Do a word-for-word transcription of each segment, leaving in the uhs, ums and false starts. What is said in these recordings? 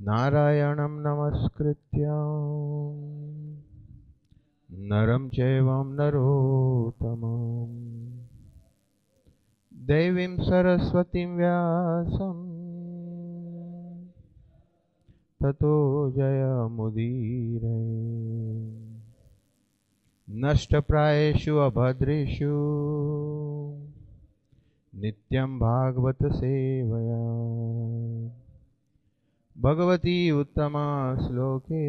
नारायणं नमस्कृत्य नरं चैवं नरोत्तमं देवीं सरस्वतीं व्यासं ततो जयमुदीरये। नष्टप्रायेषु अभद्रेषु नित्यं भागवत सेवया भगवती उत्तमा श्लोके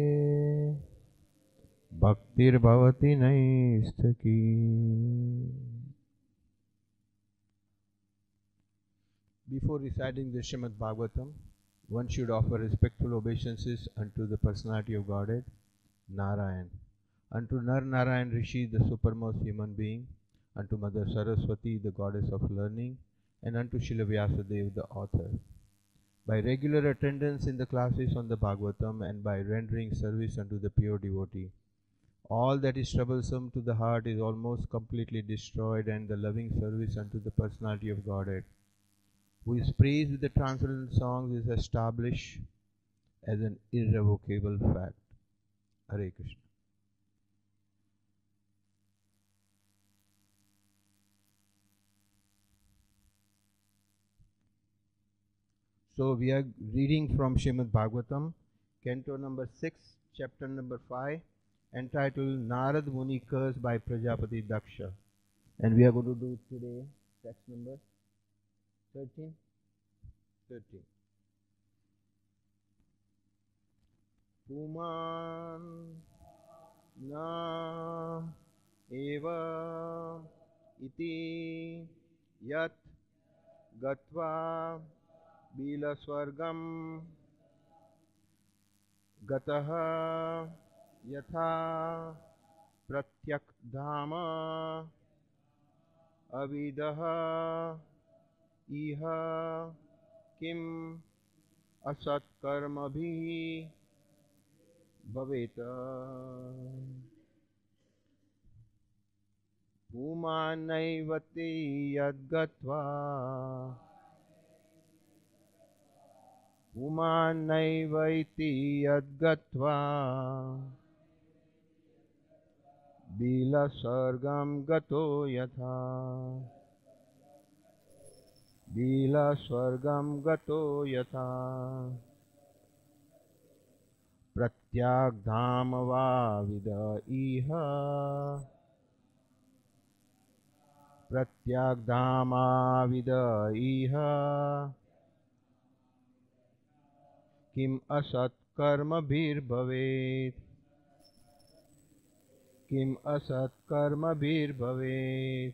भक्तिर्भवति नैष्ठकी। Before reciting the Srimad Bhagavatam, one should offer respectful obeisances unto the personality of Godhead, Narayan, unto Nar Narayan Rishi, the supermost human being, unto Mother Saraswati, the goddess of learning, and unto Srila Vyasadeva, the author. By regular attendance in the classes on the Bhagavatam and by rendering service unto the pure devotee, all that is troublesome to the heart is almost completely destroyed, and the loving service unto the personality of Godhead, who is praised with the transcendental songs, is established as an irrevocable fact. Hare Krishna. So we are reading from Srimad Bhagavatam, canto number six, chapter number five, entitled Narad Muni Cursed by Prajapati Daksha. And we are going to do today text number thirteen. thirteen. Puman na eva iti yat gatva bila swargam gataha yatha pratyak dhama avidaha iha kim asat karma bhi bhaveta Pumannaivati yadgatva Pumannaivati yadgatva bila sargam gato yatha Bila swargam gato yatha Pratyak dhama va vida iha Pratyak dhama vida iha Kim asat karma bhir bhavet Kim asat karma bhir bhavet.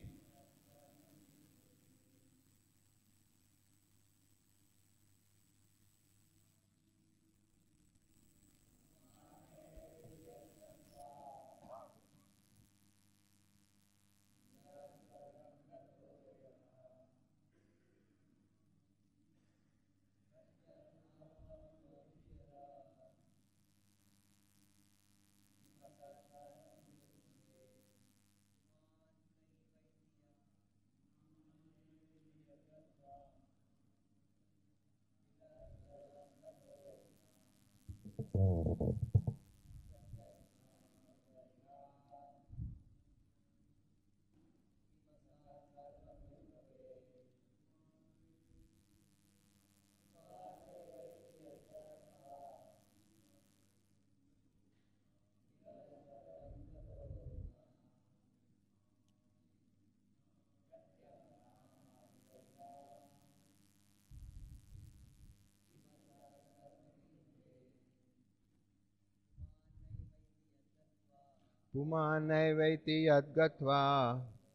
Pumannaivati yadgatva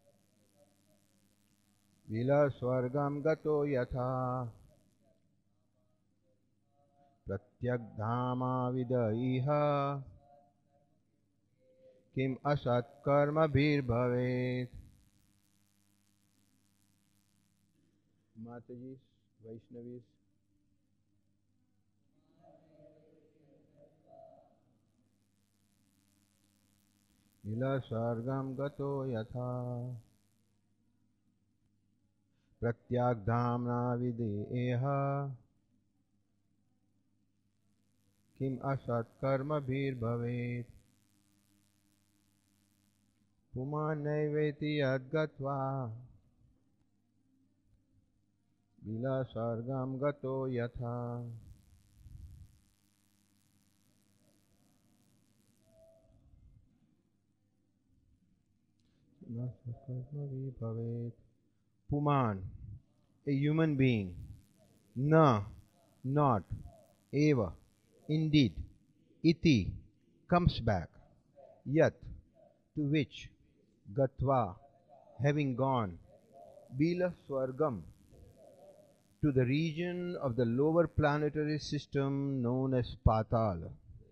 Vila swargam gato yatha Pratyak dhama vida iha Kim asat karma bhir bhavet. Matajis, Vaishnavis. Vila swargam gato yatha Pratyak dhamna videha किम असत् कर्मभिर्भवेत् पुमान् नैवेति यद्गत्वा विलसर्गं गतो यथा Puman, a human being, na, not, eva, indeed, iti, comes back, yat, to which, gatva, having gone, bila swargam, to the region of the lower planetary system known as Patal.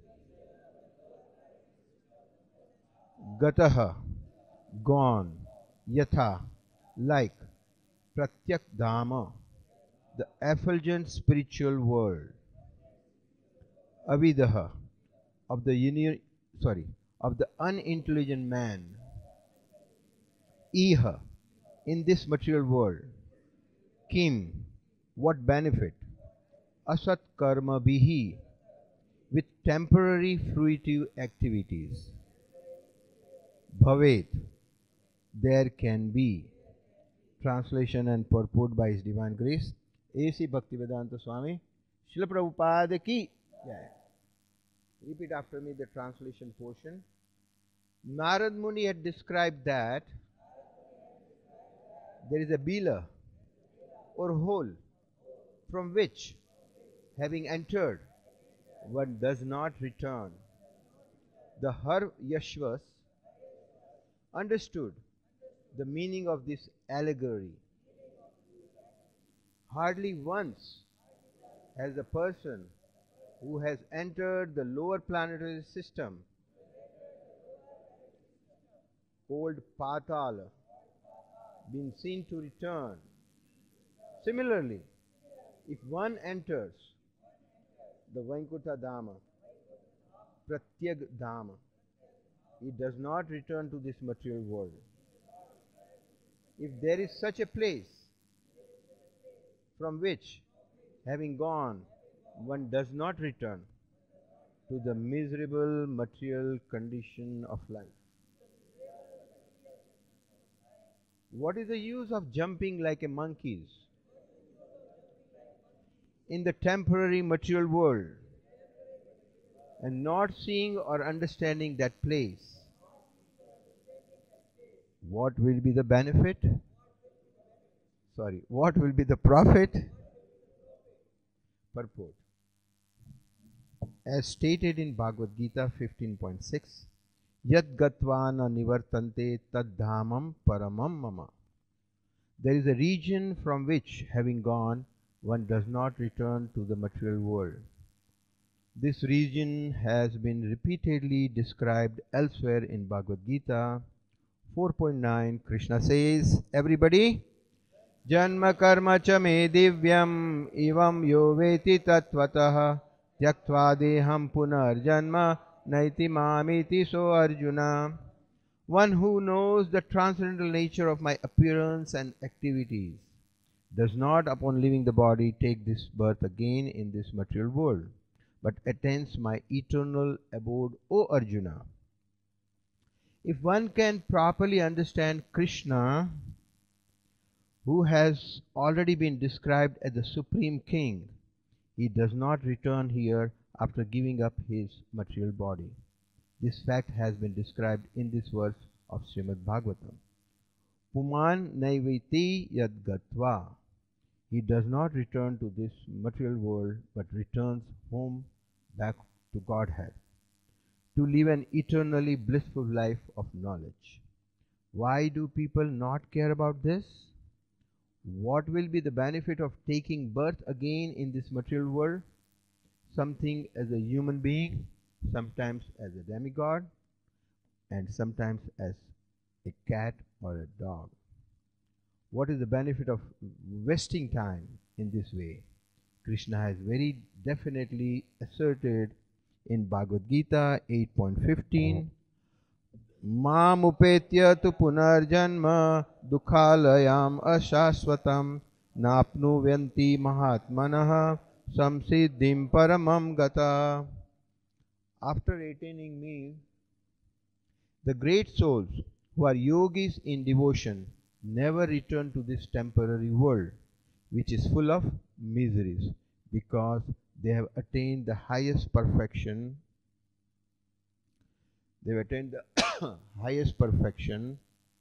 Gataha, gone, yatha, like, pratyak dhama, the effulgent spiritual world. Avidaha, of the uni- sorry, of the unintelligent man. Iha, in this material world. Kim, what benefit? Asat karma bihi, with temporary fruitive activities. Bhavet, there can be. Translation and purport by His Divine Grace, A C Bhaktivedanta Swami, Srila Prabhupada ki jai. Repeat after me the translation portion. Narad Muni had described that there is a bila or hole from which, having entered, one does not return. The Har Yashvas understood the meaning of this allegory. Hardly once has a person who has entered the lower planetary system, called Patala, been seen to return. Similarly, if one enters the Vaikuntha Dhama, Pratyag Dhama, he does not return to this material world. If there is such a place from which, having gone, one does not return to the miserable material condition of life. What is the use of jumping like a monkeys in the temporary material world and not seeing or understanding that place? What will be the benefit? Sorry, what will be the profit? Purport. As stated in Bhagavad Gita fifteen point six, Yad gatvana nivartante tad dhamam paramam mama. There is a region from which, having gone, one does not return to the material world. This region has been repeatedly described elsewhere in Bhagavad Gita four point nine. Krishna says, everybody, Janma karma cha me divyam evam yo veti tattvataha tyaktva deham punar janma naiti mamiti so Arjuna. One who knows the transcendental nature of my appearance and activities does not, upon leaving the body, take this birth again in this material world, but attains my eternal abode, O Arjuna. If one can properly understand Krishna, who has already been described as the Supreme King, he does not return here after giving up his material body. This fact has been described in this verse of Srimad Bhagavatam. Puman naiviti yad gatva. He does not return to this material world, but returns home back to Godhead, to live an eternally blissful life of knowledge. Why do people not care about this? What will be the benefit of taking birth again in this material world? Something as a human being, sometimes as a demigod, and sometimes as a cat or a dog. What is the benefit of wasting time in this way? Krishna has very definitely asserted in Bhagavad Gita eight point fifteen, Mam upetya tu punarjanma dukhalayam ashashvatam napnu vyanti mahatmanaha samsiddhim paramam gata. after attaining me, the great souls who are yogis in devotion never return to this temporary world, which is full of miseries, because they have attained the highest perfection. They have attained the highest perfection.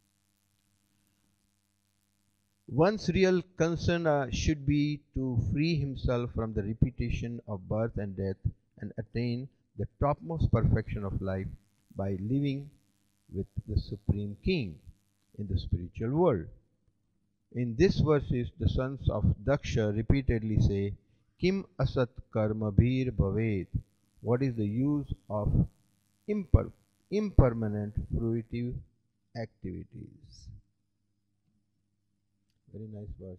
One's real concern uh, should be to free himself from the repetition of birth and death and attain the topmost perfection of life by living with the Supreme King in the spiritual world. In this verses, the sons of Daksha repeatedly say, Kim asat karma bhir bhavet. What is the use of imper impermanent fruitive activities? Very nice verse.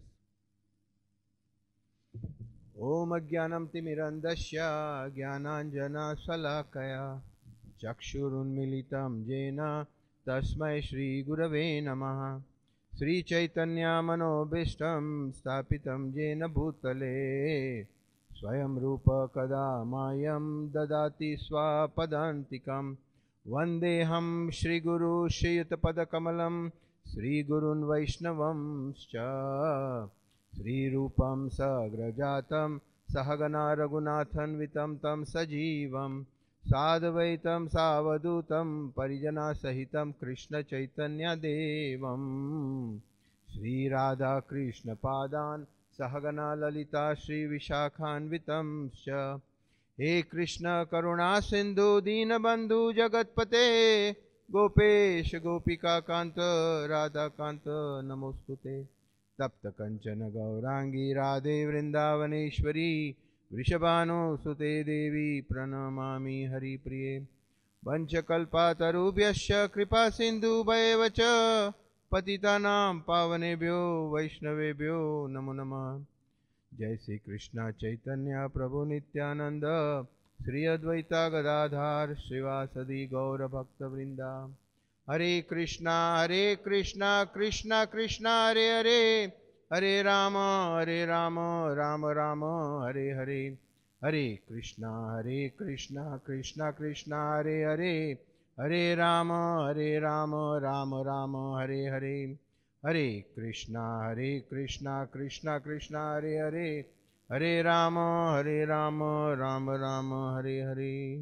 Om Ajnanam Timirandasya Jnananjana Salakaya Chakshurunmilitam Jena Tasmai Shri Gurave Namaha Sri Chaitanya Manobishtam Stapitam Jena Bhutale Swayam Rupa Kada Mayam Dadati Swapadantikam Vandeham Shri Guru Shayatapada Kamalam Sri Gurun Vaishnavam Scha Sri Rupam Sagrajatam Sahagana Raghunathan Vitam Tam Sajivam Sadvaitam Savadutam Parijana Sahitam Krishna Chaitanya Devam Sri Radha Krishna Padan Sahagana Lalita Sri Vishakhan Vitam Scha He Krishna Karuna Sindhu Dinabandhu Jagatpate Gopesh Gopika Kanta Radha Kanta Namostute Tapta Kanchana Gaurangi Radhe Vrindavaneshwari Vrishabhanu Sute Devi Pranamami Hari Priye Vanchakalpatarubhyasya Kripa Sindhu Bhayevacha Patitanam Pavanebhyo Vaishnavebhyo Namo Namah Jai Sri Krishna Chaitanya Prabhu Nityananda Sri Advaita Gadadhar Srivasadi Gaura Bhakta Vrinda Hare Krishna Hare Krishna Krishna Krishna Hare Hare Hare Rama Hare Rama Rama Rama Hare Hare Hare Krishna Hare Krishna Krishna Krishna Hare Hare Hare Rama Hare Rama Rama Rama Hare Hare Hare Krishna Hare Krishna Krishna Krishna Hare Hare Hare Rama Hare Rama Rama Rama Hare Hare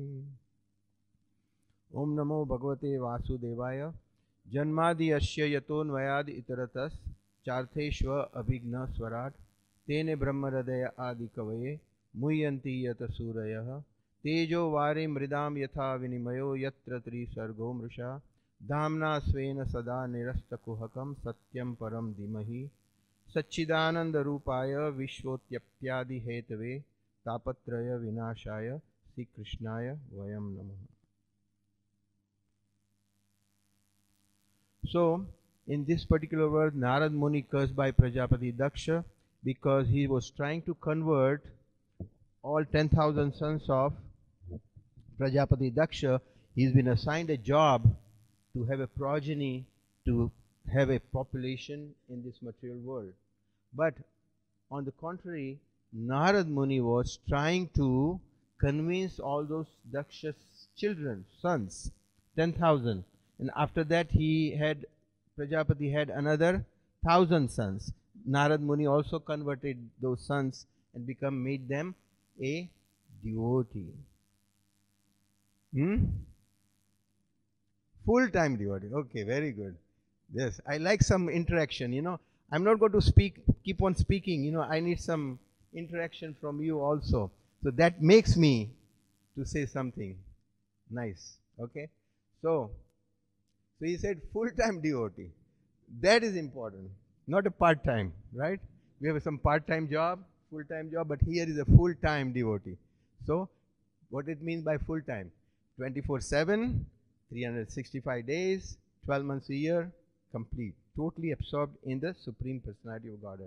Om Namo Bhagavate Vasudevaya Janmadi Asya Yatonvayad Itaratas Chartheshva Abhigna Swarat Tene Brahmaradaya Adi Kavaye Muyanti Yata Surayah Tejo Vari Mridam Yatha Vinimayo Yatra Tri Sargo Mrisha Dhamna Svena Sada Nirasta Kuhakam Satyam Param Dimahi Satchidananda Rupaya Vishwotyaptyadi Hetave Tapatraya Vinashaya Sri Krishnaya Vayam Namaha. So, in this particular word, Narad Muni cursed by Prajapati Daksha because he was trying to convert all ten thousand sons of Prajapati Daksha. He's been assigned a job to have a progeny, to have a population in this material world. But on the contrary, Narad Muni was trying to convince all those Daksha's children, sons, ten thousand. And after that he had, Prajapati had another thousand sons. Narad Muni also converted those sons and become, made them a devotee. Hmm? Full-time devotee. Okay, very good. Yes, I like some interaction, you know. I'm not going to speak, keep on speaking, you know, I need some interaction from you also. So that makes me to say something nice. Okay? So, so he said full-time devotee. That is important, not a part-time, right? We have some part-time job, full-time job, but here is a full-time devotee. So, what it means by full-time? twenty-four seven, three hundred sixty-five days, twelve months a year, complete, totally absorbed in the Supreme Personality of Godhead.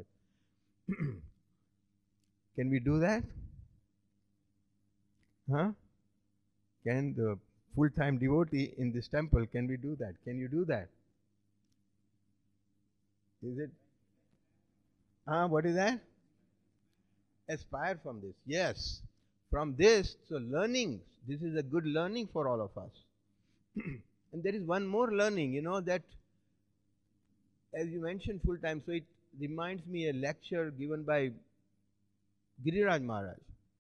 Can we do that? Huh? Can the full-time devotee in this temple, can we do that? Can you do that? Is it? Ah, what is that? Aspire from this. Yes. from this, so learning, this is a good learning for all of us. And there is one more learning, you know, that as you mentioned full time, so it reminds me a lecture given by Giriraj Maharaj.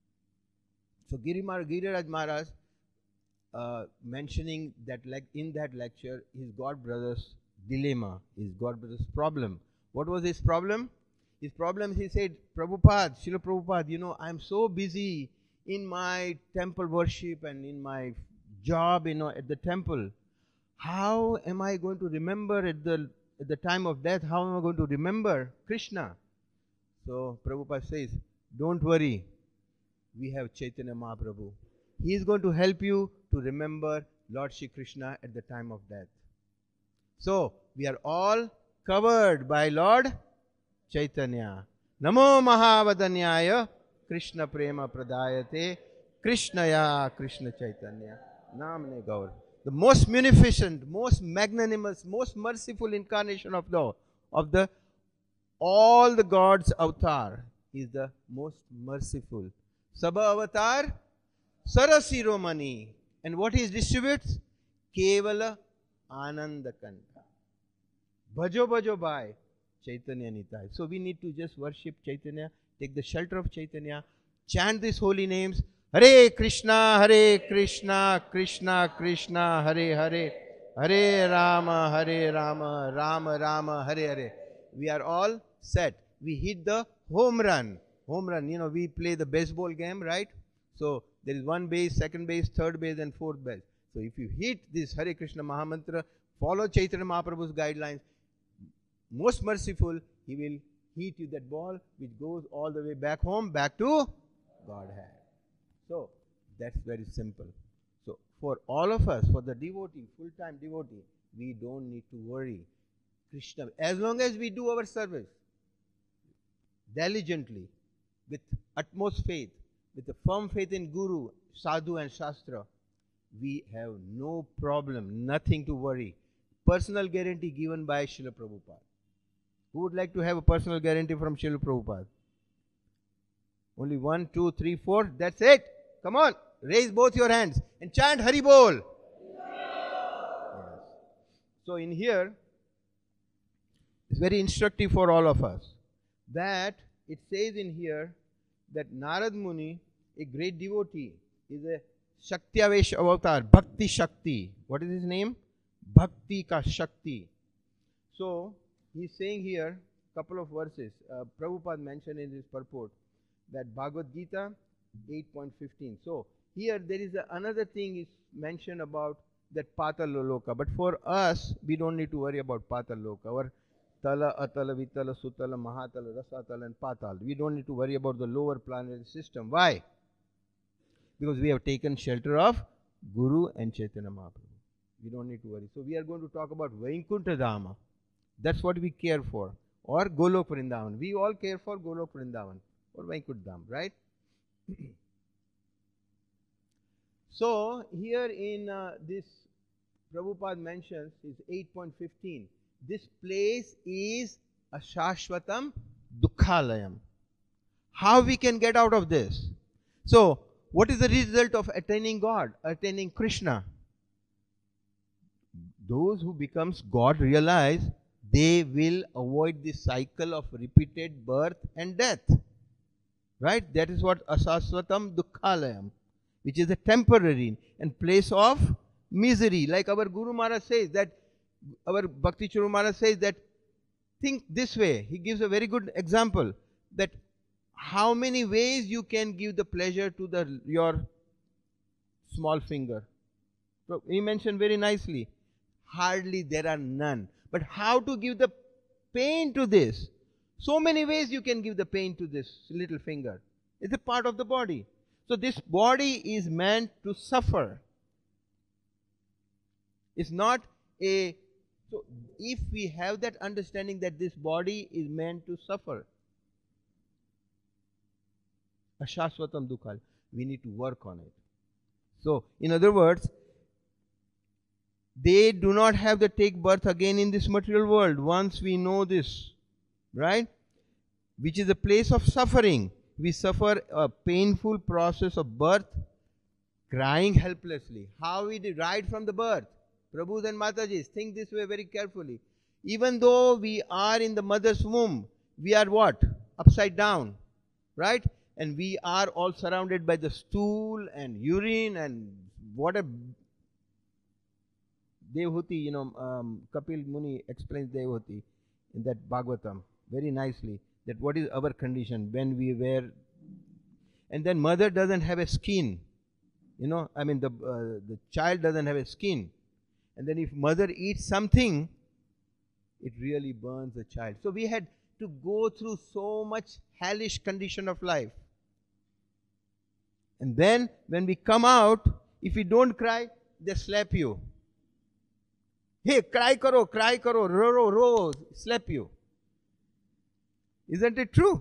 So Giriraj, Giriraj Maharaj uh, mentioning that like in that lecture, his god brother's dilemma, his god brother's problem. What was his problem? His problem, he said, Prabhupada, Srila Prabhupada, you know, I'm so busy in my temple worship and in my job, you know, at the temple. How am I going to remember at the at the time of death? How am I going to remember Krishna? So Prabhupada says, don't worry. We have Chaitanya Mahaprabhu. He is going to help you to remember Lord Shri Krishna at the time of death. So we are all covered by Lord Chaitanya. Namo Mahavadanyaya Krishna Prema Pradayate Krishnaya Krishna Chaitanya Namne Gaur. The most munificent, most magnanimous, most merciful incarnation of the of the all the gods' avatar is the most merciful. Sabha avatar Sarasiromani. And what he distributes? Kevala Ananda Kanta. Bhajo Bhajo Bhai Chaitanya Nitai. So we need to just worship Chaitanya, take the shelter of Chaitanya, chant these holy names. Hare Krishna, Hare Krishna, Krishna Krishna, Hare Hare, Hare Rama, Hare Rama, Rama Rama, Hare Hare. We are all set. We hit the home run. Home run, you know, we play the baseball game, right? So there is one base, second base, third base and fourth base. So if you hit this Hare Krishna Mahamantra, follow Chaitanya Mahaprabhu's guidelines, most merciful, he will hit you that ball which goes all the way back home, back to Godhead. So that's very simple. So for all of us, for the devotee, full-time devotee, we don't need to worry. Krishna, as long as we do our service diligently, with utmost faith, with a firm faith in Guru, Sadhu and Shastra, we have no problem, nothing to worry. Personal guarantee given by Srila Prabhupada. Who would like to have a personal guarantee from Srila Prabhupada? Only one, two, three, four. That's it. Come on. Raise both your hands and chant Hari Bol. Yes. So in here, it's very instructive for all of us. That it says in here that Narad Muni, a great devotee, is a Shaktiavesh avatar, Bhakti Shakti. What is his name? Bhakti Ka Shakti. So, he is saying here, couple of verses. Uh, Prabhupada mentioned in his purport that Bhagavad Gita eight point fifteen. So, here there is a, another thing is mentioned about that Patala Loka. But for us, we don't need to worry about Patala Loka. Our Tala, Atala, Vitala, Sutala, Mahatala, Rasatala and Patal. We don't need to worry about the lower planetary system. Why? Because we have taken shelter of Guru and Chaitanya Mahaprabhu. We don't need to worry. So we are going to talk about Vaikuntha Dhama. That's what we care for. Or Golok Vrindavan. We all care for Golok Vrindavan or Vaikuntha Dham, right? So here in uh, this Prabhupada mentions is eight point fifteen. This place is a Shashvatam Dukkhalayam. How we can get out of this? So, what is the result of attaining God, attaining Krishna? Those who becomes God realize they will avoid the cycle of repeated birth and death. Right? That is what Asasvatam Dukkhalayam, which is a temporary and place of misery. Like our Guru Maharaj says that, our Bhakti Churu Maharaj says that, think this way. He gives a very good example that how many ways you can give the pleasure to the your small finger. So he mentioned very nicely, hardly there are none. But how to give the pain to this? So many ways you can give the pain to this little finger. It's a part of the body. So this body is meant to suffer. It's not a... So if we have that understanding that this body is meant to suffer, Ashashvatam Dukkha, we need to work on it. So, in other words, they do not have to take birth again in this material world once we know this, right? Which is a place of suffering. we suffer a painful process of birth, crying helplessly. How we did right from the birth. Prabhus and Matajis, think this way very carefully. Even though we are in the mother's womb, we are what? Upside down, right? And we are all surrounded by the stool and urine and what a Devhuti, you know, um, Kapil Muni explains Devhuti in that Bhagavatam very nicely, that what is our condition when we were, and then mother doesn't have a skin, you know, I mean the, uh, the child doesn't have a skin. And then if mother eats something, it really burns the child. So we had to go through so much hellish condition of life. And then when we come out, if we don't cry, they slap you. Hey, cry karo, cry karo, ro, ro, ro, slap you. Isn't it true?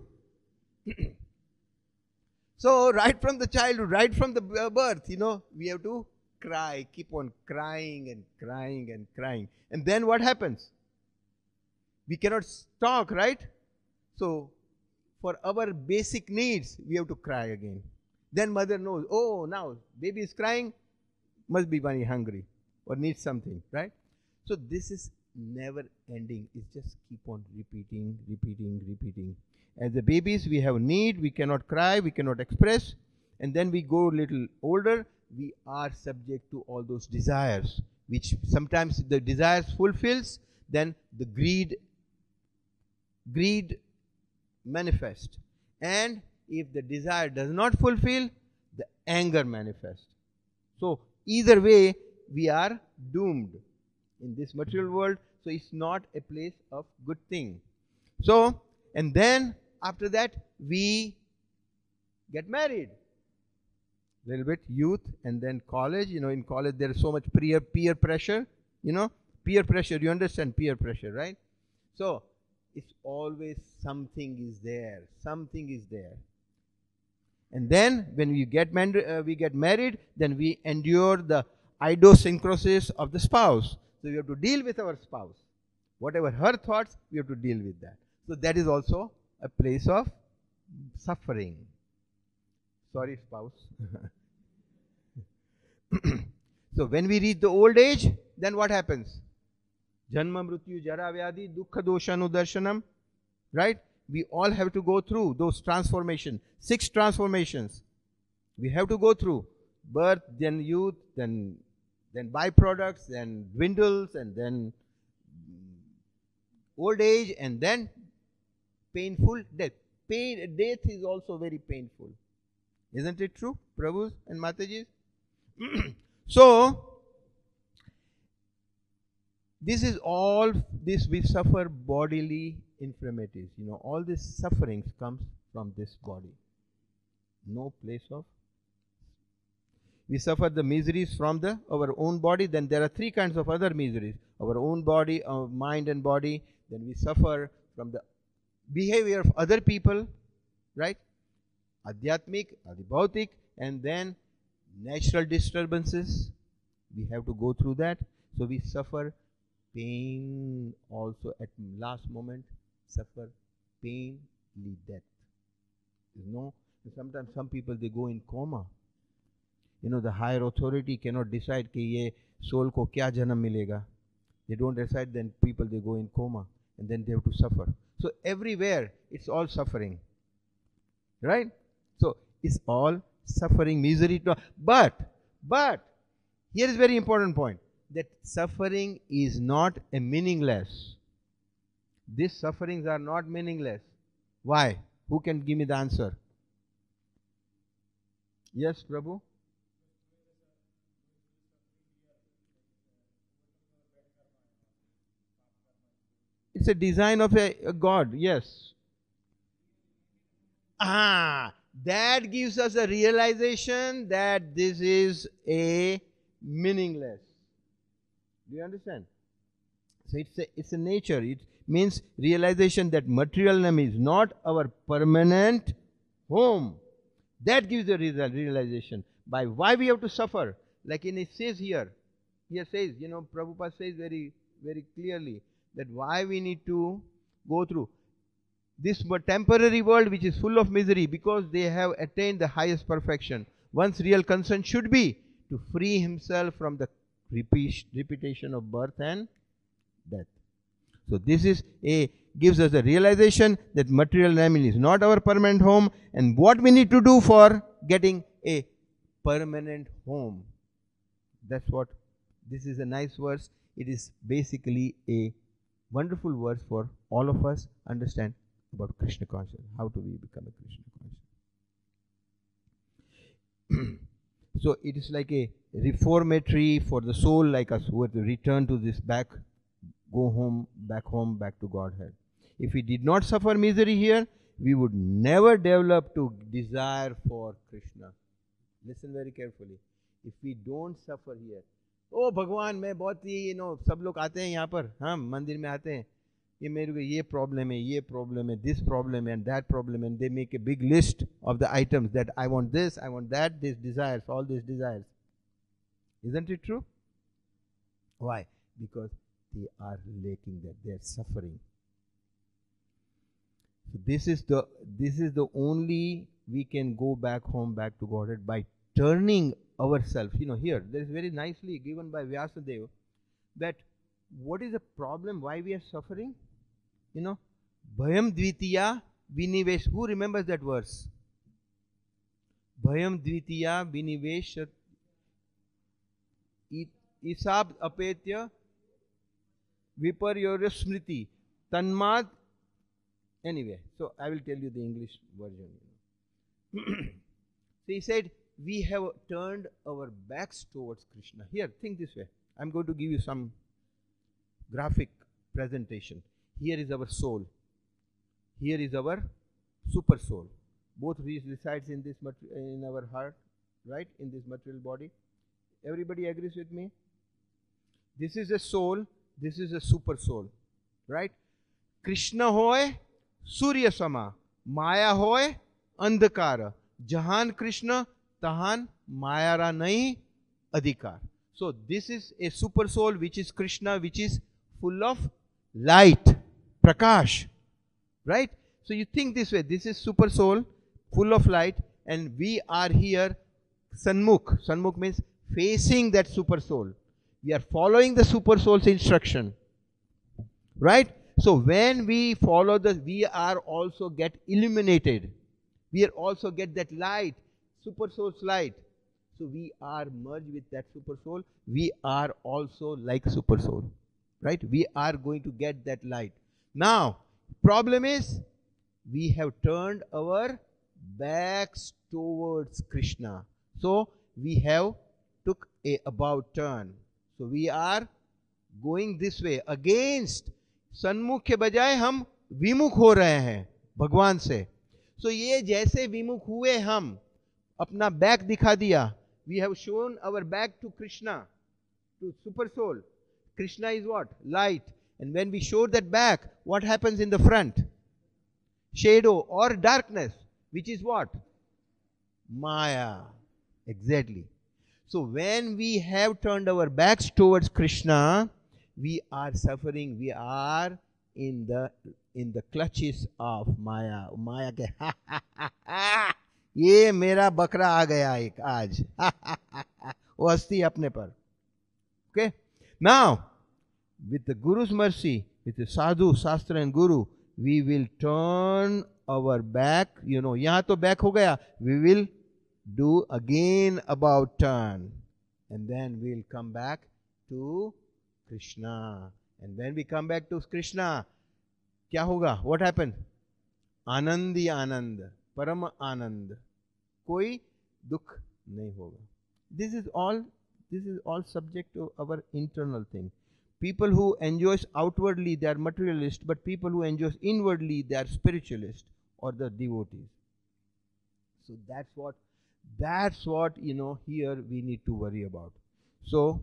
So right from the childhood, right from the birth, you know, we have to cry, keep on crying and crying and crying. And then what happens? We cannot talk, right? So for our basic needs, we have to cry again. Then mother knows, oh, now baby is crying, must be very hungry or needs something, right? So this is never ending. It's just keep on repeating, repeating, repeating. As the babies, we have need, we cannot cry, we cannot express. And then we go a little older, we are subject to all those desires, which sometimes the desires fulfills, then the greed, greed manifests. And if the desire does not fulfill, the anger manifests. So either way, we are doomed in this material world. So it's not a place of good thing. So, and then after that, we get married. Little bit youth and then college. You know, in college there is so much peer peer pressure. You know, peer pressure. You understand peer pressure, right? So it's always something is there. Something is there. And then when we get man- uh, we get married, then we endure the idiosyncrasies of the spouse. So we have to deal with our spouse. Whatever her thoughts, we have to deal with that. So that is also a place of suffering. Sorry, spouse. So when we reach the old age, then what happens? Janma, Mrityu, Jara, Vyadhi, Dukkha, Doshanu, Darshanam. Right? We all have to go through those transformations. Six transformations. We have to go through. Birth, then youth, then, then byproducts, then dwindles, and then old age, and then painful death. Pain, death is also very painful. Isn't it true, Prabhus and Matajis? So, this is all, this we suffer bodily infirmities. You know, all this sufferings comes from this body. No place of. We suffer the miseries from the our own body. Then there are three kinds of other miseries. Our own body, our mind and body. Then we suffer from the behavior of other people, right? Adhyatmik, adibhautik, and then natural disturbances. We have to go through that. So we suffer pain also at last moment, suffer painly death. You know, sometimes some people, they go in coma. You know, the higher authority cannot decide कि ये soul को क्या जन्म मिलेगा. They don't decide, then people, they go in coma and then they have to suffer. So everywhere it's all suffering, right? So it's all suffering, misery. To, but, but here is very important point, that suffering is not a meaningless. These sufferings are not meaningless. Why? Who can give me the answer? Yes, Prabhu? It's a design of a, a God, yes. Ah, that gives us a realization that this is a meaningless. Do you understand? So it's a, it's a nature. It means realization that materialism is not our permanent home. That gives the realization. By why we have to suffer. Like in it says here, here says, you know, Prabhupada says very, very clearly that why we need to go through. this temporary world which is full of misery, because they have attained the highest perfection. One's real concern should be to free himself from the repeat, repetition of birth and death. So this is a gives us a realization that material realm is not our permanent home, and what we need to do for getting a permanent home. That's what this is. A nice verse. It is basically a wonderful verse for all of us understand about Krishna consciousness. How do we become a Krishna conscious? So it is like a reformatory for the soul like us who have to return to this back, go home, back home, back to Godhead. If we did not suffer misery here, we would never develop to desire for Krishna. Listen very carefully. If we don't suffer here, ओ भगवान मैं बहुत ही you know सब लोग आते हैं यहाँ पर, हाँ मंदिर में आते हैं, ये मेरे को ये प्रॉब्लम है, ये प्रॉब्लम है, this problem and that problem, and they make a big list of the items that I want this, I want that, this desires, all this desires. Isn't it true? Why? Because they are lacking that, they are suffering. So this is the this is the only we can go back home, back to Godhead by turning ourselves. You know, here there is very nicely given by Vyasadeva that what is the problem, why we are suffering? You know, Bhayam Dvitiya Vinivesh. Who remembers that verse? Bhayam Dvitiya Vinivesh Isab Apetya Viparyorya Smriti Tanmad. Anyway, so I will tell you the English version. So he said, we have turned our backs towards Krishna. Here, think this way. I'm going to give you some graphic presentation. Here is our soul. Here is our super soul. Both resides in this in our heart, right? In this material body. Everybody agrees with me? This is a soul. This is a super soul, right? Krishna hoy Surya sama, Maya hoy Andhakara. Jahan Krishna, Tahan Mayara nahi Adhikar. So this is a super soul which is Krishna, which is full of light, Prakash, right? So you think this way, this is super soul, full of light, and we are here, Sanmukh. Sanmukh means facing that super soul. We are following the super soul's instruction, right? So when we follow the, we are also get illuminated. We are also get that light, super soul's light. So we are merged with that super soul. We are also like super soul, right? We are going to get that light. Now, problem is, we have turned our backs towards Krishna. So we have took a about turn. So we are going this way against. सन्मुख के बजाय हम विमुख हो रहे हैं भगवान से. सो so ये जैसे विमुख हुए, हम अपना बैक दिखा दिया. We have shown our back to Krishna, to super soul. Krishna is what? Light. And when we show that back, what happens in the front? Shadow or darkness, which is what? Maya. Exactly. So when we have turned our backs towards Krishna, we are suffering. We are in the in the clutches of Maya. Maya के ha ha ha ha, ये मेरा बकरा आ गया एक आज, वो हस्ती अपने पर. Okay. Now, with the Guru's mercy, with the Sadhu, Shastra and Guru, we will turn our back. You know, यहाँ तो back हो गया. We will do again about turn, and then we'll come back to Krishna. And when we come back to Krishna, क्या होगा? What happened? आनंद ही आनंद, परम आनंद, कोई दुख नहीं होगा. This is all. This is all subject to our internal thing. People who enjoy outwardly, they are materialist, but people who enjoy inwardly, they are spiritualist or the devotees. So that's what, that's what, you know, here we need to worry about. So,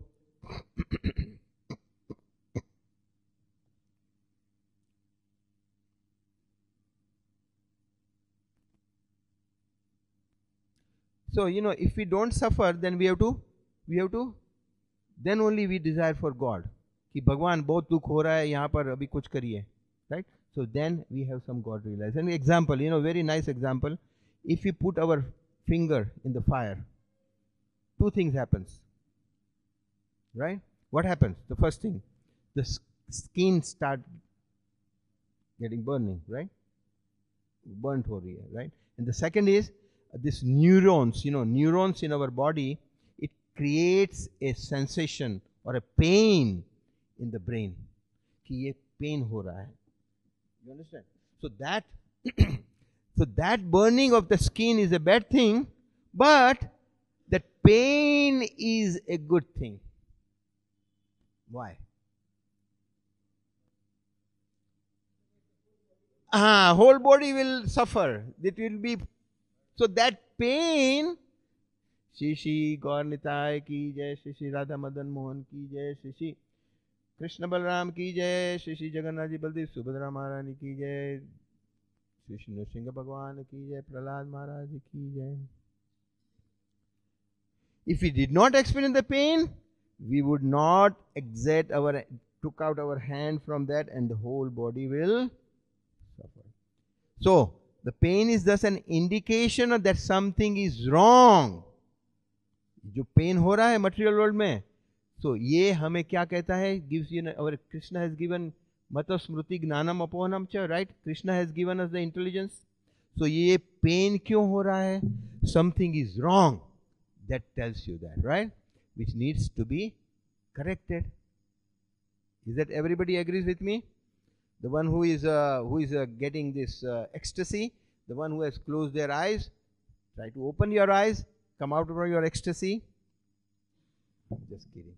so, you know, if we don't suffer, then we have to, we have to, then only we desire for God. कि भगवान बहुत दुख हो रहा है यहाँ पर, अभी कुछ करिए, right? So then we have some God realization. An example, you know, very nice example. If we put our finger in the fire, two things happens. Right? What happens? The first thing, the skin start getting burning, right? Burnt ho rahi hai, right? And the second is uh, this neurons, you know, neurons in our body, it creates a sensation or a pain in the brain. Ki ye pain ho raha hai. You understand? So that so that burning of the skin is a bad thing, but that pain is a good thing. Why? Ah, whole body will suffer. It will be so that pain. Shri Shri Gaur Nitai ki jai, Shri Shri Radha Madan Mohan ki jai, Shri Shri Krishna Balram ki jai, Shri Shri Jagannath Ji Baldev Subhadra Maharani ki jai, Shri Shri Nrsimha Bhagwan ki jai, Prahlad Maharaj ki jai. If we did not experience the pain, we would not exert our, took out our hand from that, and the whole body will suffer. So, the pain is thus an indication of that something is wrong. जो pain हो रहा है material world में, so ये हमें क्या कहता है? Gives you, our Krishna has given mata smriti gnanam apohanam cha, right? Krishna has given us the intelligence. So ये pain क्यों हो रहा है? Something is wrong. That tells you that, right? Which needs to be corrected. Is that everybody agrees with me? The one who is uh, who is uh, getting this uh, ecstasy, the one who has closed their eyes, try to open your eyes, come out from your ecstasy. Just kidding.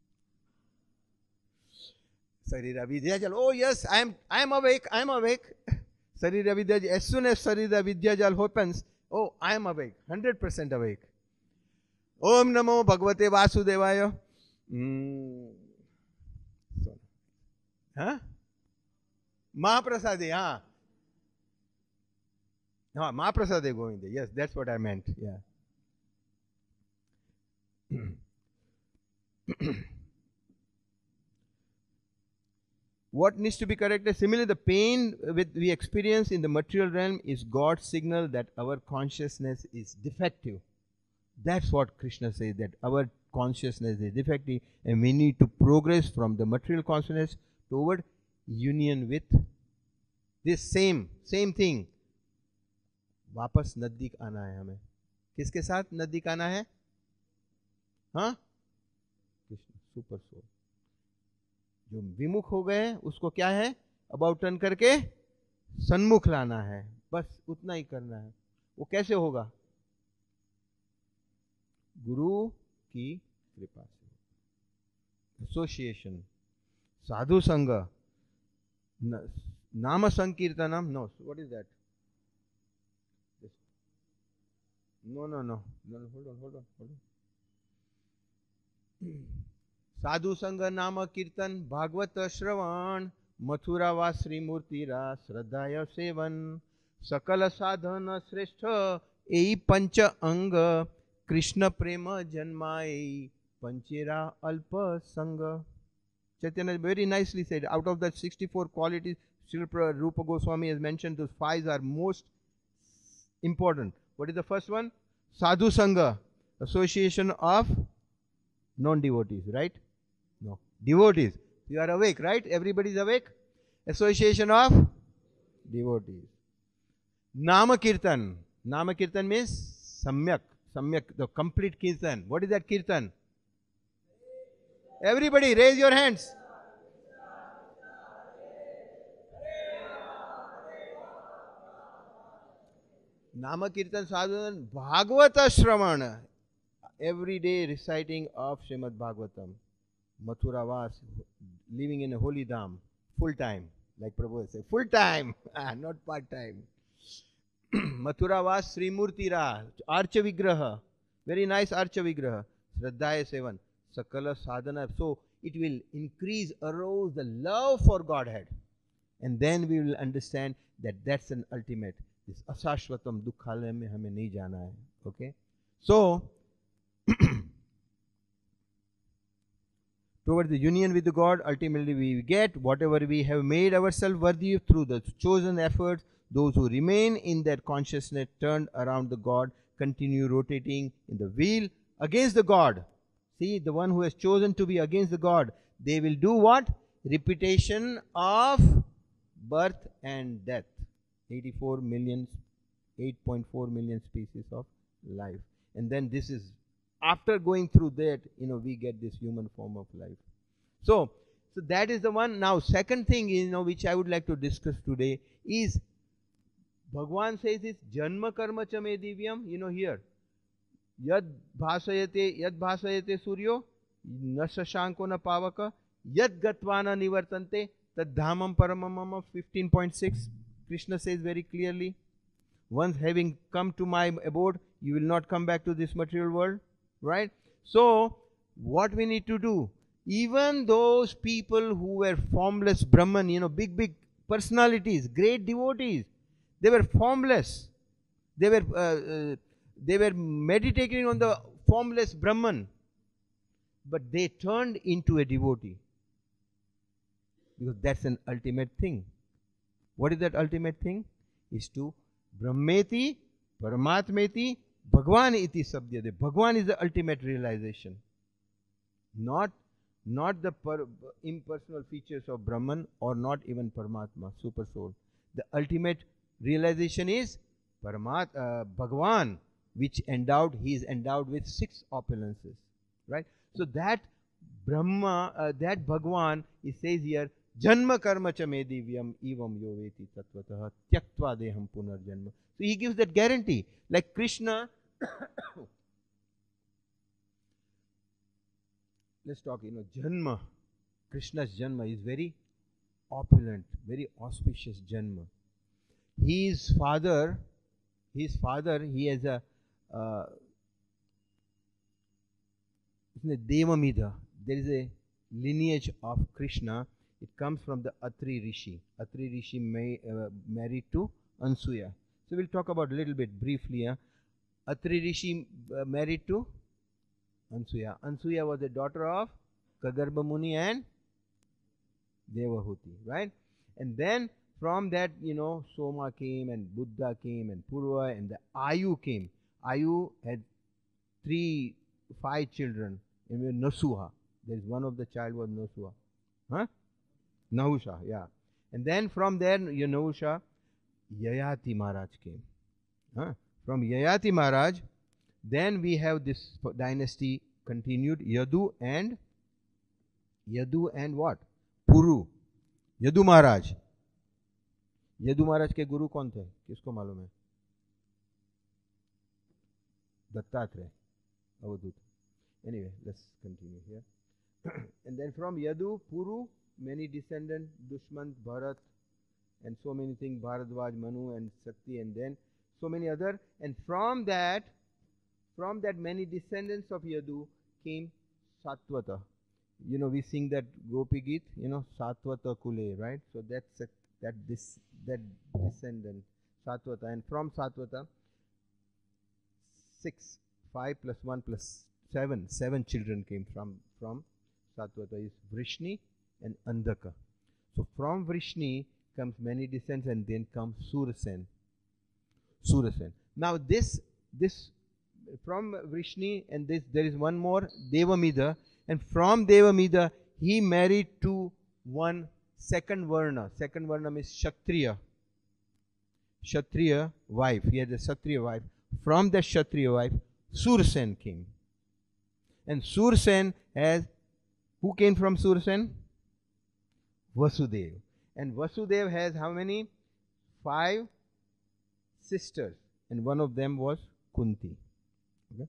Sarira Vidya Jal. Oh yes, I am I am awake, I am awake. Sarira Vidya Jal. As soon as Sarira Vidya Jal happens, oh, I am awake, one hundred percent awake. Om Namo Bhagavate Vasudevaya. Hmm. So, huh? Mahaprasade, huh? No, Mahaprasade Govinda. Yes, that's what I meant. Yeah. What needs to be corrected? Similarly, the pain with we experience in the material realm is God's signal that our consciousness is defective. That's what Krishna says, that our consciousness is defective and we need to progress from the material consciousness toward union with this same, same thing. वापस नजदीक आना है हमें. किसके साथ नजदीक आना है? हाँ? Krishna, super soul. जो विमुख हो गए उसको क्या है? अबाउट टर्न करके सन्मुख लाना है. बस उतना ही करना है. वो कैसे होगा? गुरु की कृपा से. एसोसिएशन, साधु संग, नाम संकीर्तनम. No, what is that? No no no no hold on hold on hold on. साधु संग नाम कीर्तन, भागवत श्रवण, मथुरा वा श्री मूर्तिरा श्रद्धाय सेवन, सकल साधन श्रेष्ठ एई पंच अंग, कृष्ण प्रेम जन्माई पंचेरा अल्प संग. Chaitanya very nicely said, out of the sixty-four qualities, Srila Rupa Goswami has mentioned those five are most important. What is the first one? Sadhu Sangha, association of non-devotees, right? No, devotees. You are awake, right? Everybody is awake? Association of devotees. Nama Kirtan. Nama Kirtan means Samyak. Samyak, the complete Kirtan. What is that Kirtan? Everybody raise your hands. Nama Kirtan Sadhanan, Bhagavata Shravana. Every day reciting of Srimad Bhagavatam. Mathura Vas, living in a holy dham, full time. Like Prabhu said, full time, not part time. Mathura Vas Sri Murti Ra, Archa Vigraha. Very nice Archa Vigraha. Shraddhaya Sevan. Sakala sadhana. So it will increase, arouse the love for Godhead. And then we will understand that that's an ultimate. This asashvatam dukhalaya mein hame nahi jana hai. Okay? So, Towards the union with the God, ultimately we get whatever we have made ourselves worthy of through the chosen efforts. Those who remain in that consciousness turned around the God continue rotating in the wheel against the God. See, the one who has chosen to be against the God, they will do what? Repetition of birth and death. eighty-four million, eight point four million species of life. And then this is, after going through that, you know, we get this human form of life. So, so that is the one. Now, second thing, you know, which I would like to discuss today is, Bhagwan says this, Janma karma cha me divyam, you know, here. Yad bhasayate, yad bhasayate suryo, na shashanko na pavaka, yad gatvana nivartante, tad dhamam paramamama, fifteen point six. Krishna says very clearly, once having come to my abode, you will not come back to this material world. Right? So, what we need to do, even those people who were formless Brahman, you know, big, big personalities, great devotees, they were formless. They were, uh, uh, they were meditating on the formless Brahman, but they turned into a devotee. Because that's an ultimate thing. What is that ultimate thing? Is to Brahmeti, Paramatmeti, Bhagwan iti sabdyade. Bhagwan is the ultimate realization. Not, not the per, impersonal features of Brahman, or not even Paramatma, Super Soul. The ultimate realization is Paramat, uh, Bhagwan, which endowed, he is endowed with six opulences. Right? So that Brahma, uh, that Bhagwan, it says here, Janma karma cha me divyam evam yoveti tattvataha tyaktva deham punarjanma. So he gives that guarantee. Like Krishna, let's talk, you know, Janma. Krishna's Janma is very opulent, very auspicious Janma. His father, his father, he has a uh, Devamida. There is a lineage of Krishna. It comes from the Atri Rishi. Atri Rishi may, uh, married to Ansuya. So we'll talk about a little bit briefly. Huh? Atri Rishi uh, married to Ansuya. Ansuya was the daughter of Kagarbha Muni and Devahuti, right? And then from that, you know, Soma came and Buddha came and Purva and the Ayu came. Ayu had three, five children. And Nasuha. There is one of the child was Nasuha. Huh? Nahusha, yeah. And then from there, you know, Nahusha, Yayati Maharaj came. Huh? From Yayati Maharaj, then we have this dynasty continued, Yadu and Yadu and what? Puru. Yadu Maharaj. Yadu Maharaj के गुरु कौन थे? किसको मालूम है? Dattatreya, Avadut. Anyway, let's continue here. And then from Yadu, Puru, many descendants, Dushman, Bharat, and so many things, Bharadwaj, Manu, and Sakti, and then so many other. And from that, from that many descendants of Yadu came Satvata. You know, we sing that Gopi Geet, you know, Satvata Kule, right? So that's a, that this that descendant, Satvata. And from Satvata, six, five plus one plus seven, seven children came from, from Satvata is Vrishni and Andhaka. So from Vrishni comes many descents, and then comes Surasen. Surasen. Now this, this from Vrishni, and this there is one more, Devamida, and from Devamida he married to one second Varna. Second Varna means Kshatriya. Kshatriya wife. He had a Kshatriya wife. From that Kshatriya wife, Sursen came. And Sursen has, who came from Sursen? Vasudev. And Vasudev has how many? Five sisters. And one of them was Kunti. Okay.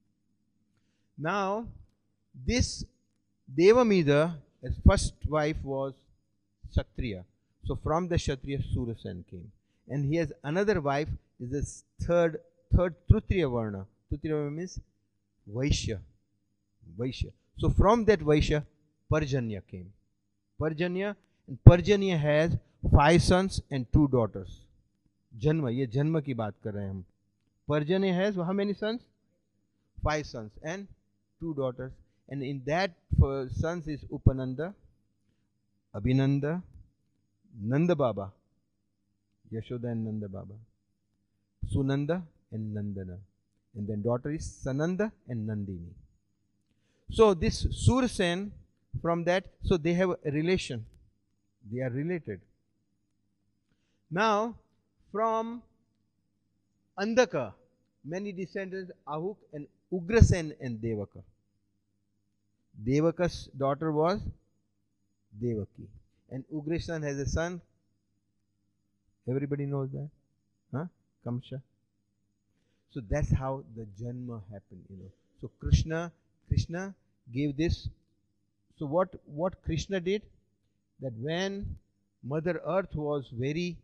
Now, this Devamida, his first wife was Kshatriya. So from the Kshatriya, Surasen came. And he has another wife, is this third, third Trutriya Varna. Trutriya Varna means Vaishya. Vaishya. So from that Vaishya, Parjanya came. Parjanya, and Parjanya has five sons and two daughters. Janma, ye Janma ki baat kar rahe hain hum. Parjanya has how many sons? Five sons and two daughters. and in that uh, sons is Upananda, Abhinanda, Nanda Baba, Yashoda and Nanda Baba, Sunanda and Nandana, and then daughter is Sananda and Nandini. So this Sursen, from that, so they have a relation, they are related. Now from Andaka, many descendants, Ahuk and Ugrasen and Devaka. Devaka's daughter was Devaki, and Ugrasen has a son. Everybody knows that, huh? Kamsha. So that's how the Janma happened, you know. So Krishna, Krishna gave this. So what what Krishna did, that when Mother Earth was very,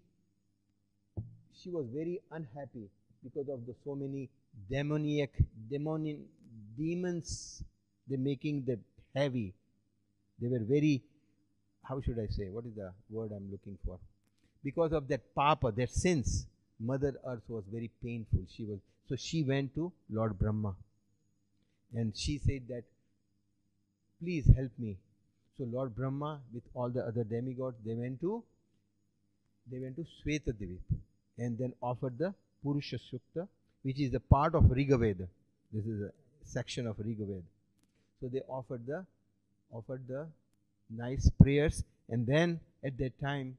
she was very unhappy because of the so many demoniac, demonic demons, they making the heavy. They were very, how should I say, what is the word I'm looking for? Because of that papa, their sins, Mother Earth was very painful. She was, so she went to Lord Brahma and she said that, please help me. So Lord Brahma with all the other demigods, they went to, they went to Svetadvip and then offered the Purusha Sukta, which is a part of Rigaveda. This is a section of Rigaveda. So they offered the, offered the nice prayers, and then at that time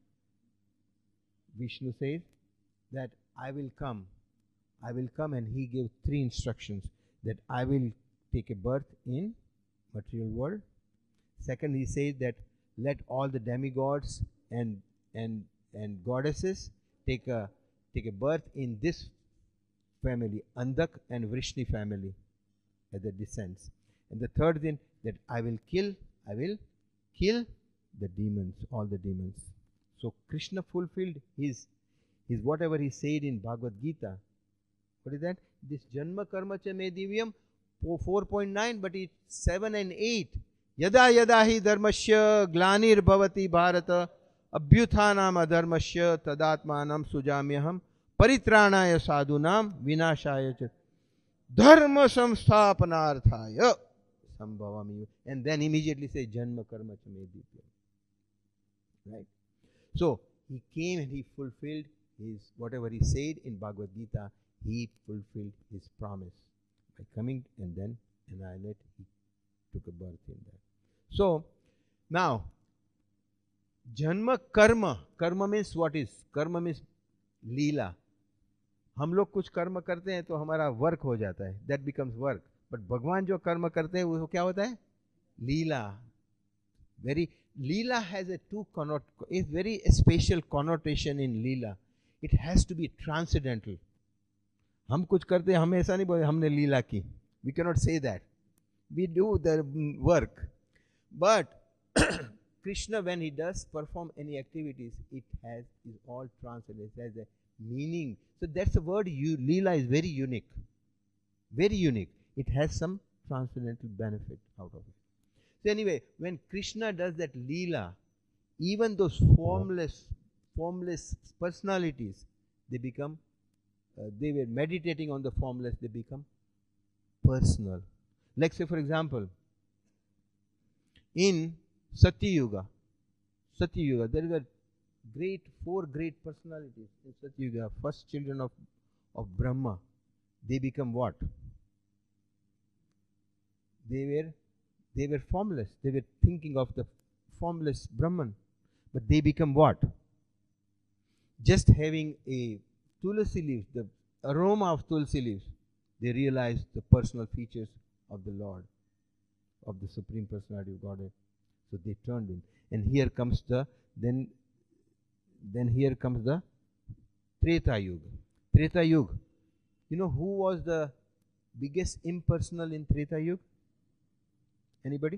Vishnu says that I will come, I will come, and he gave three instructions, that I will take a birth in material world. Second, he says that let all the demigods and and and goddesses take a take a birth in this family, Andak and Vrishni family, as the descents. And the third thing, that I will kill, I will kill the demons, all the demons. So Krishna fulfilled his his whatever he said in Bhagavad Gita. What is that? This Janma Karma Cha Me Divyam four point nine, but it's seven and eight. Yada yada hi dharmasya glanir bhavati bharata abhyuthanam adharmasya tadatmanam sujamyaham paritranaya sadhunam vinashaya cha dharma samsthapanarthaya sambhavami. And then immediately say Janma Karma Cha Me Divyam. Right? So he came and he fulfilled his, whatever he said in Bhagavad Gita, he fulfilled his promise by coming and then annihilate, he took a birth in that. So now Janma Karma, Karma means what is? Karma means Leela. हम लोग कुछ कर्म करते हैं तो हमारा work हो जाता है, that becomes work. But भगवान जो कर्म करते हैं वो क्या होता है? लीला. Very Leela has a two connot, is very special connotation in Leela. It has to be transcendental. हम कुछ करते हैं, हम ऐसा नहीं बोलते हमने लीला की. We cannot say that. We do the work. But Krishna, when he does perform any activities, it has is all transcendent. It has a meaning. So that's the word. You Leela is very unique. Very unique. It has some transcendental benefit out of it. So anyway, when Krishna does that Leela, even those formless, formless personalities, they become, uh, they were meditating on the formless, they become personal. Like say for example, in Satya Yuga, Satya Yuga, there is a great, four great personalities in Satya Yuga. First children of, of Brahma, they become what? They were They were formless. They were thinking of the formless Brahman. But they become what? Just having a tulsi leaf, the aroma of tulsi leaves, they realized the personal features of the Lord, of the Supreme Personality of Godhead. So they turned in. And here comes the, then, then here comes the Treta Yuga. Treta Yuga. You know who was the biggest impersonal in Treta Yuga? Anybody?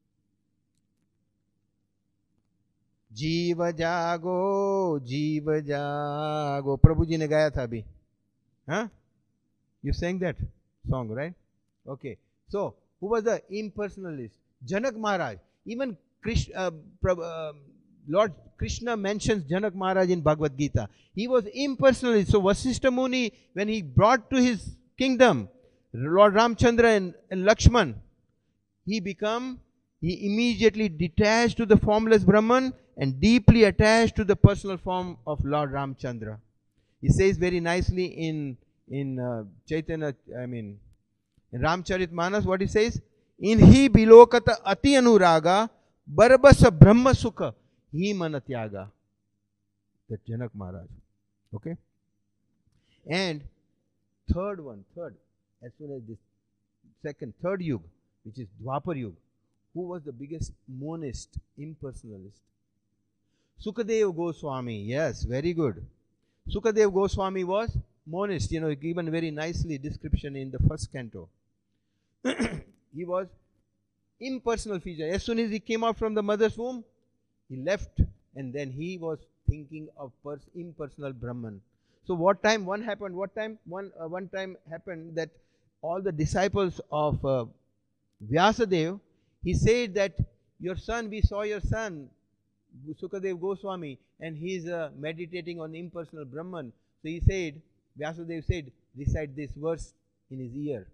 जीव जागो जीव जागो प्रभु जी ने गाया था अभी. Huh? You sang that song, right? Okay. So who was the impersonalist? Janak Maharaj. Even Krishna, uh, uh, Lord Krishna mentions Janak Maharaj in Bhagavad Gita. He was impersonalist. So Vasishtha Muni, when he brought to his kingdom Lord Ramchandra and, and Lakshman, he become, he immediately detached to the formless Brahman and deeply attached to the personal form of Lord Ramchandra. He says very nicely in in uh, Chaitanya, I mean, in Ramcharitmanas, what he says? In he bilokata ati anuraga barbasa brahma sukha he manatyaga. That Janak Maharaj. Okay? And third one, third, as soon as this second, third yuga, which is Dwapar Yuga, who was the biggest monist, impersonalist? Sukadeva Goswami. Yes, very good. Sukadeva Goswami was monist, you know, given very nicely description in the first canto. He was impersonal feature. As soon as he came out from the mother's womb, he left, and then he was thinking of pers- impersonal Brahman. So what time one happened? What time one uh, one time happened that all the disciples of uh, Vyasadeva, he said that your son, we saw your son, Sukadev Goswami, and he is uh, meditating on impersonal Brahman. So he said, Vyasadeva said, recite this verse in his ear.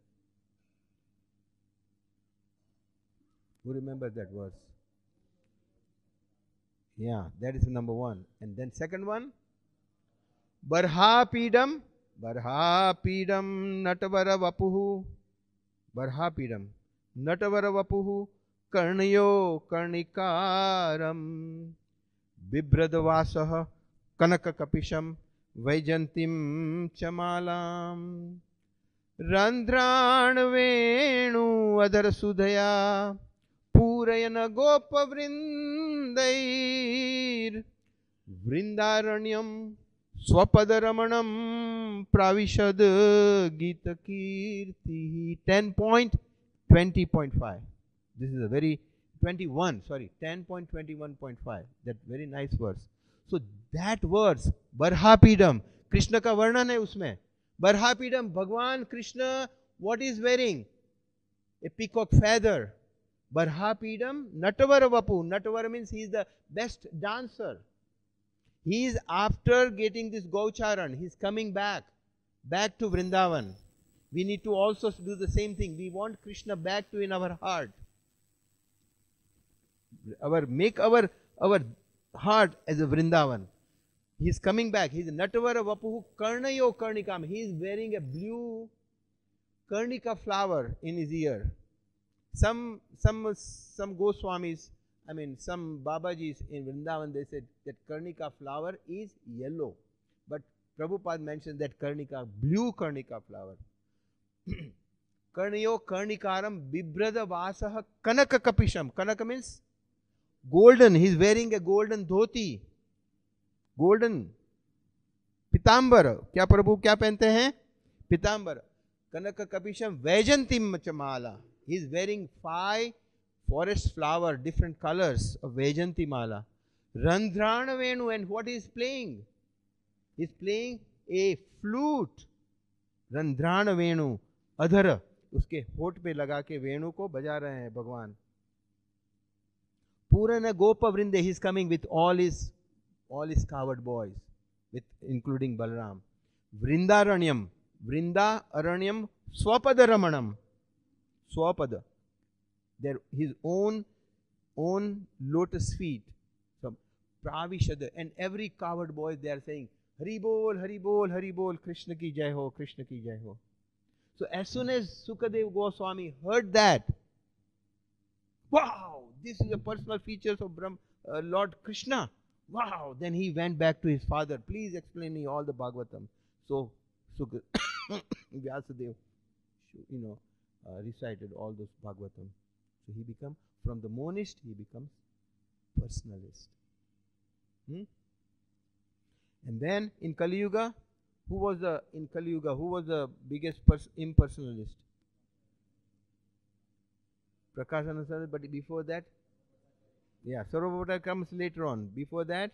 Who remembers that verse? Yeah, that is number one. And then second one, Barhapidam, Barhapidam Natavara Vapuhu, Barhapidam Natavara Vapuhu, Karnayo Karnikaram, Bibradavasaha, Kanaka Kapisham, Vaijantim Chamalam, Randran Venu Adar Sudhaya, Purayana Gopa Vrindair, Vrindaranyam, Swapadaramanam, Pravishad Gita Kirti. ten point twenty point five. This is a very twenty-one, sorry, ten point twenty-one point five. That very nice verse. So that verse, Barhapidam, Krishna ka varnan hai usme. Barhapidam, Bhagwan Krishna, what is wearing? A peacock feather. Barhapidam, Natavara Vapu. Natavara means he is the best dancer. He is after getting this Gaucharan, he is coming back, back to Vrindavan. We need to also do the same thing. We want Krishna back to in our heart. Our make our our heart as a Vrindavan. He is coming back. He is Natavara Vapuhu Karnayo Karnikam. He is wearing a blue Karnika flower in his ear. Some some some Goswamis, I mean some Babajis in Vrindavan, they said that Karnika flower is yellow. But Prabhupada mentioned that Karnika, blue Karnika flower. Karnayo Karnikaram Bibrada Vasaha Kanaka Kapisham. Kanaka means golden. He is wearing a golden dhoti. Golden. Pitambar. क्या प्रभु क्या पहनते हैं? Pitambar. Kanaka Kapisham Vaijantim Machamala. He is wearing five forest flower, different colors of Vaijanti Mala. Randhrana Venu, and what he is playing? He is playing a flute. Randhrana Venu. Adhara. उसके होठ पे लगा के वेणु को बजा रहे हैं भगवान. Purana Gopa Vrinde, he is coming with all his all his coward boys, with including Balram. Vrindaranyam, Vrinda Aranyam, Swapada Ramanam, Swapada, their his own own lotus feet. So Pravishada, and every coward boy they are saying Hari Bol, Hari Bol, Hari Bol, Krishna ki jai ho, Krishna ki jai ho. So as soon as Sukadev Goswami heard that, wow, this is the personal features of Brahm, uh, Lord Krishna. Wow, then he went back to his father. Please explain me all the Bhagavatam. So Sukadev Vyasadeva, you know, uh, recited all those Bhagavatam. So he become, from the monist, he becomes personalist. Hmm? And then in Kali Yuga, who was the, in Kali Yuga, who was the biggest pers- impersonalist? Prakashananda, but before that, yeah, Sarvabhauta comes later on. Before that,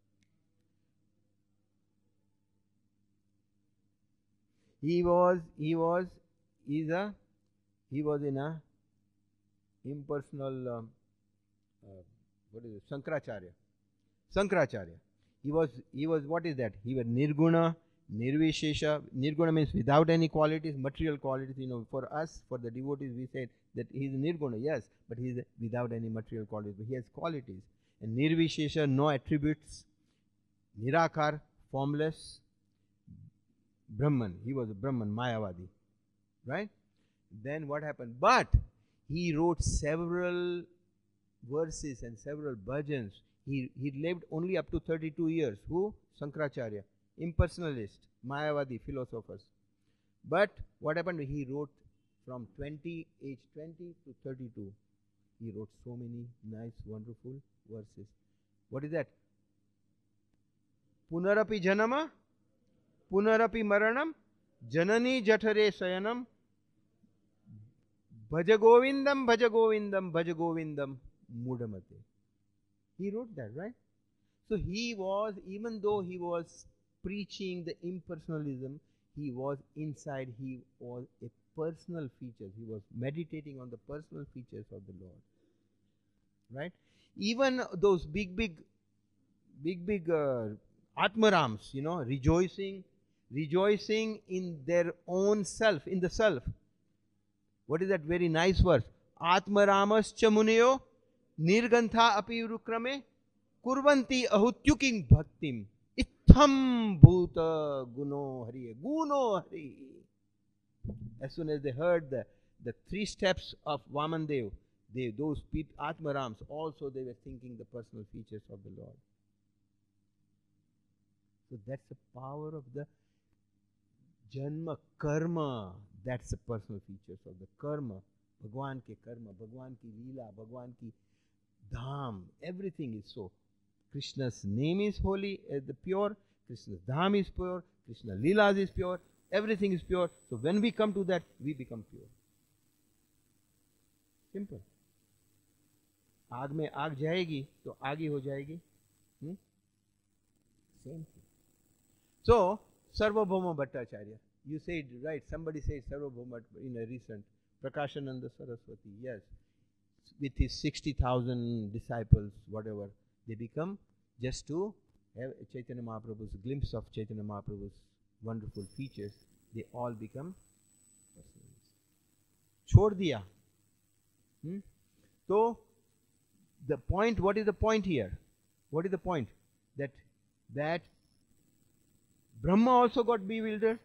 he was, he was, he's a, he was in a impersonal, um, uh, what is it, Sankaracharya. Sankaracharya. He was, he was, what is that? He was Nirguna, Nirvishesha, Nirguna means without any qualities, material qualities. You know, for us, for the devotees, we said that he is Nirguna, yes, but he is without any material qualities. But he has qualities. And Nirvishesha, no attributes. Nirakar, formless. Brahman, he was a Brahman, Mayavadi. Right? Then what happened? But he wrote several verses and several bhajans. He, he lived only up to thirty-two years. Who? Sankaracharya. Impersonalist, Mayavadi philosophers. But what happened? He wrote from twenty, age twenty to thirty-two. He wrote so many nice, wonderful verses. What is that? Punarapi janama, punarapi maranam, janani jathare sayanam, bhaja govindam, bhaja govindam, bhaja govindam, mudamate. He wrote that, right? So he was, even though he was preaching the impersonalism, he was inside, he was a personal feature. He was meditating on the personal features of the Lord. Right? Even those big, big, big, big uh, Atmarams, you know, rejoicing, rejoicing in their own self, in the self. What is that very nice verse? Atmaramas chamuneo nirgantha api urukrame kurvanti ahutyuking bhaktim itham bhuta guno hari. Guno hari. As soon as they heard the, the three steps of Vamandev, they, those people, Atmarams, also they were thinking the personal features of the Lord. So that's the power of the Janma Karma. That's the personal features of the Karma. Bhagwan ke Karma, Bhagwan ki Leela, Bhagwan ki Dham. Everything is so. Krishna's name is holy, uh, the pure. Krishna's Dham is pure. Krishna's Leelas is pure. Everything is pure. So when we come to that, we become pure. Simple. आग में आग जाएगी तो आगी हो जाएगी. hmm? Same thing. So Sarvabhauma Bhattacharya, you said right, somebody said Sarvabhauma in a recent Prakashananda Saraswati, yes, with his sixty thousand disciples, whatever, they become, just to have Chaitanya Mahaprabhu's glimpse of Chaitanya Mahaprabhu's wonderful features, they all become personalists. Chhod diya. Hmm? So the point, what is the point here? What is the point? That that Brahma also got bewildered.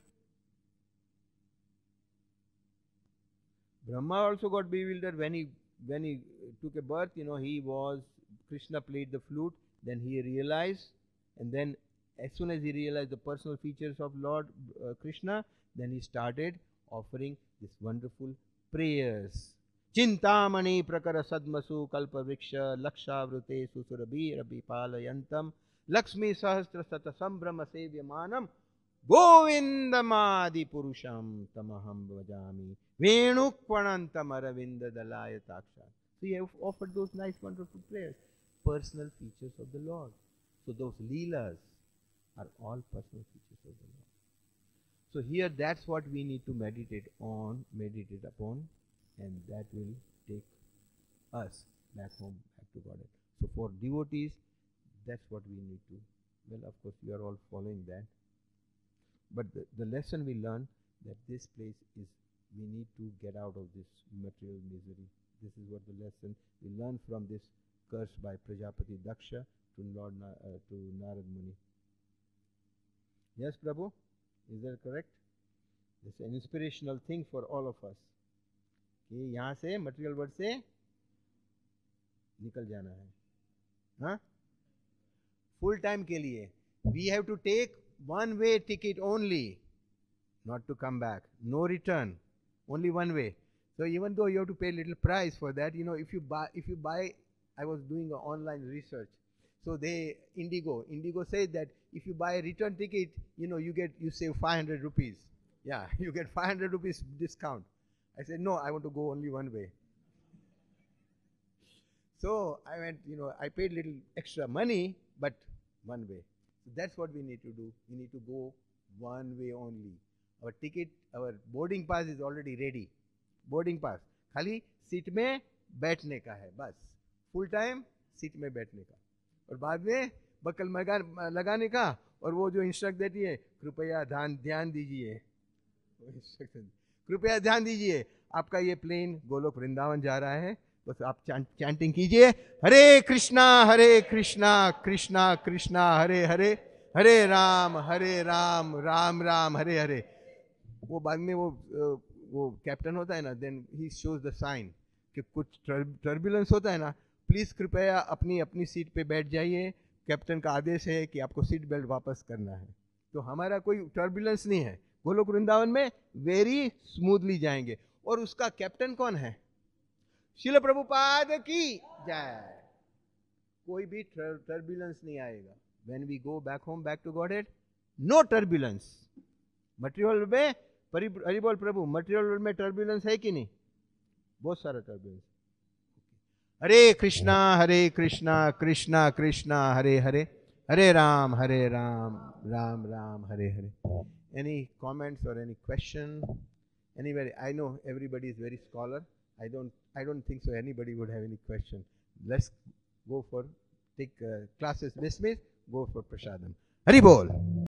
Brahma also got bewildered when he when he took a birth. You know, he was, Krishna played the flute. Then he realized, and then as soon as he realized the personal features of Lord uh, Krishna, then he started offering this wonderful prayers. Chintamani prakara sadmasu kalpa vriksha lakshavrute susurabhi rabhi palayantam lakshmi sahasra sata sambrahma sevyamanam govindamadi purusham tamaham vajami venukvanantam aravinda dalaya taksha. So he have offered those nice wonderful prayers, personal features of the Lord. So those leelas are all personal features of the Lord. So here that's what we need to meditate on, meditate upon, and that will take us back home, back to Godhead. So for devotees, that's what we need to. Well, of course, you are all following that. But the, the lesson we learn that this place is, we need to get out of this material misery. This is what the lesson we learn from this curse by Prajapati Daksha to Lord Na, uh, to Narad Muni. Yes, Prabhu? Is that correct? It's an inspirational thing for all of us. कि यहाँ से material world से निकल जाना है. हाँ, full time के लिए we have to take one way ticket only, not to come back, no return, only one way. So even though you have to pay a little price for that, you know, if you buy, if you buy, I was doing an online research. So they, Indigo, Indigo said that if you buy a return ticket, you know, you get, you save five hundred rupees. Yeah, you get five hundred rupees discount. I said, no, I want to go only one way. So I went, you know, I paid little extra money, but one way. So that's what we need to do. We need to go one way only. Our ticket, our boarding pass is already ready. Boarding pass. खाली seat में बैठने का है बस. Full time seat में बैठने का. और बाद में बकल लगा लगाने का, और वो जो इंस्ट्रक्ट देती है कृपया ध्यान ध्यान दीजिए, कृपया ध्यान दीजिए, आपका ये प्लेन गोलोक वृंदावन जा रहा है, बस आप चैंटिंग कीजिए, हरे कृष्णा हरे कृष्णा कृष्णा कृष्णा हरे हरे, हरे राम हरे राम राम राम हरे हरे। वो बाद में वो वो कैप्टन होता है ना, then he shows the sign कि कुछ टर्बुलेंस होता है ना, प्लीज कृपया अपनी अपनी सीट पे बैठ जाइए, कैप्टन का आदेश है कि आपको सीट बेल्ट वापस करना है। तो हमारा कोई टर्बुलेंस नहीं है, गोलोक वृंदावन में वेरी स्मूथली जाएंगे। और उसका कैप्टन कौन है? शिल प्रभुपाद की जय। कोई भी टर्बुलेंस नहीं आएगा। When we go back home, back to Godhead, no turbulence. Material में हरि बोल प्रभु, मटेरियल में टर्बुलेंस है कि नहीं? बहुत सारा turbulence. Hare Krishna Hare Krishna Krishna Krishna Hare Hare, Hare Ram Hare Ram Ram Ram Hare Hare. Any comments or any question? Anybody? I know everybody is very scholar. I don't. I don't think so. Anybody would have any question. Let's go for take uh, classes dismissed. Go for prasadam. Hari bol.